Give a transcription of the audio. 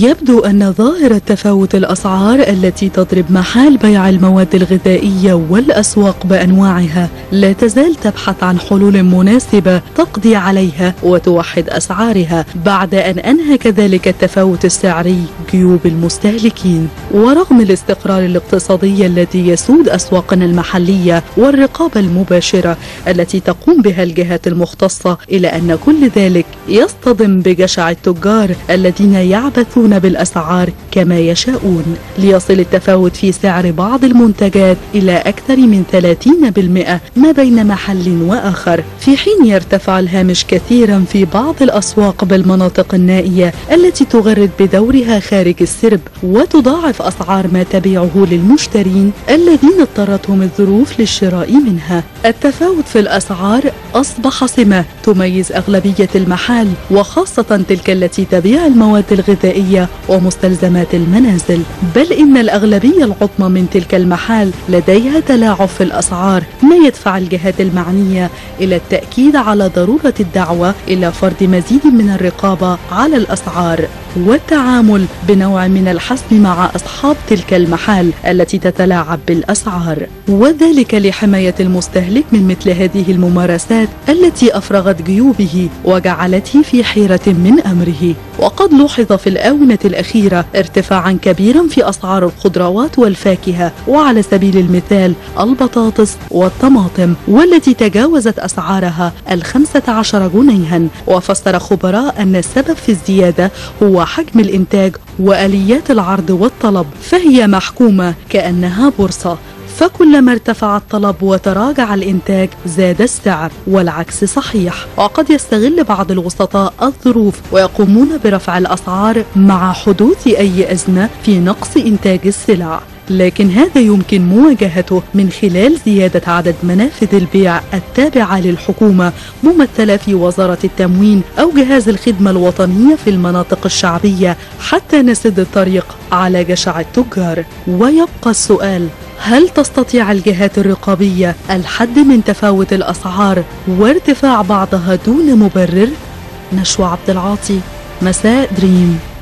يبدو أن ظاهرة تفاوت الأسعار التي تضرب محال بيع المواد الغذائية والأسواق بأنواعها لا تزال تبحث عن حلول مناسبة تقضي عليها وتوحد أسعارها، بعد أن أنهك ذلك التفاوت السعري جيوب المستهلكين. ورغم الاستقرار الاقتصادي الذي يسود أسواقنا المحلية والرقابة المباشرة التي تقوم بها الجهات المختصة، إلى أن كل ذلك يصطدم بجشع التجار الذين يعبثون بالأسعار كما يشاءون، ليصل التفاوت في سعر بعض المنتجات إلى أكثر من 30% ما بين محل وآخر، في حين يرتفع الهامش كثيرا في بعض الأسواق بالمناطق النائية التي تغرد بدورها خارج السرب وتضاعف أسعار ما تبيعه للمشترين الذين اضطرتهم الظروف للشراء منها. التفاوت في الأسعار أصبح سمة تميز أغلبية المحال، وخاصة تلك التي تبيع المواد الغذائية ومستلزمات المنازل، بل إن الأغلبية العظمى من تلك المحال لديها تلاعب في الأسعار، ما يدفع الجهات المعنية إلى التأكيد على ضرورة الدعوة إلى فرض مزيد من الرقابة على الأسعار والتعامل بنوع من الحسم مع أصحاب تلك المحال التي تتلاعب بالأسعار، وذلك لحماية المستهلك من مثل هذه الممارسات التي أفرغت جيوبه وجعلته في حيرة من أمره. وقد لوحظ في الآونة الأخيرة ارتفاعا كبيرا في أسعار الخضروات والفاكهة، وعلى سبيل المثال البطاطس والطماطم، والتي تجاوزت أسعارها 15 جنيها. وفسر خبراء أن السبب في الزيادة هو حجم الإنتاج وآليات العرض والطلب، فهي محكومة كأنها بورصة، فكلما ارتفع الطلب وتراجع الإنتاج زاد السعر، والعكس صحيح. وقد يستغل بعض الوسطاء الظروف ويقومون برفع الأسعار مع حدوث أي أزمة في نقص إنتاج السلع، لكن هذا يمكن مواجهته من خلال زيادة عدد منافذ البيع التابعة للحكومة ممثلة في وزارة التموين أو جهاز الخدمة الوطنية في المناطق الشعبية، حتى نسد الطريق على جشع التجار. ويبقى السؤال: هل تستطيع الجهات الرقابية الحد من تفاوت الأسعار وارتفاع بعضها دون مبرر؟ نشوى عبد العاطي، مساء دريم.